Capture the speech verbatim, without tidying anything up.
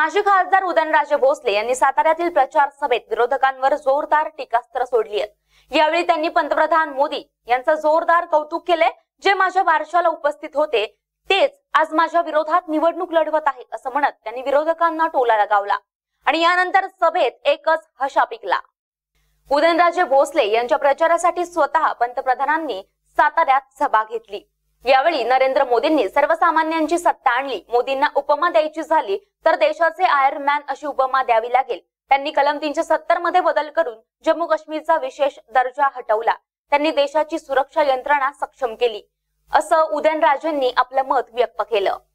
माजी खासदार उदयनराजे भोसले यांनी साताऱ्यातील प्रचार सभेत विरोधकांवर जोरदार टीकास्त्र सोडली आहे। यावेळी त्यांनी पंतप्रधान मोदी यांचं जोरदार कौतुक केले। जे माझ्या बारशाला उपस्थित होते तेच आज माझ्या विरोधात निवडणूक लढवत आहे असं म्हणत त्यांनी विरोधकांना टोला लगावला आणि यानंतर सभेत एकच हशा पिकला। उदयनराजे भोसले यांच्या प्रचारासाठी स्वतः पंतप्रधानांनी साताऱ्यात सभा घेतली। यावेळी नरेंद्र मोदींनी सर्वसामान्यांची सत्ता आणली। मोदींना उपमा द्यायची झाली तर देशाचे आयर्न मॅन अशी उपमा द्यावी लागेल। त्यांनी कलम तीनशे सत्तर मध्ये बदल करून जम्मू काश्मीरचा विशेष दर्जा हटवला। त्यांनी देशाची सुरक्षा यंत्रणा सक्षम केली असं उदयनराजेंनी आपलं मत व्यक्त केलं।